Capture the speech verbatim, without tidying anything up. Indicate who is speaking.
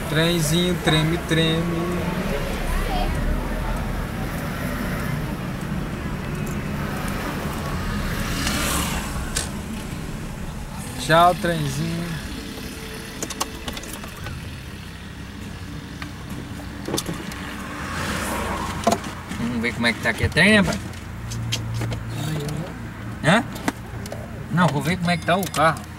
Speaker 1: Trenzinho treme, treme. Tchau, trenzinho.
Speaker 2: Vamos ver como é que tá aqui a trem, né, pai? Hã? Não, vou ver como é que tá o carro.